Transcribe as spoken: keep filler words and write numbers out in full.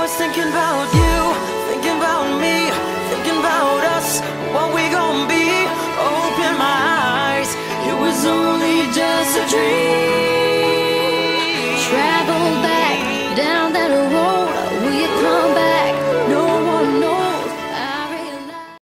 was thinking about you, thinking about me, thinking about us, what we